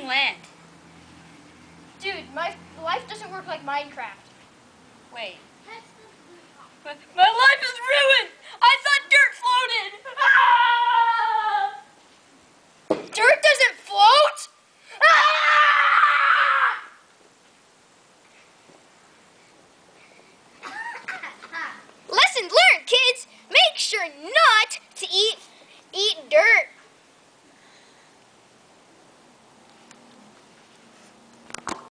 land. Dude, my life doesn't work like Minecraft. Wait. But my life is ruined!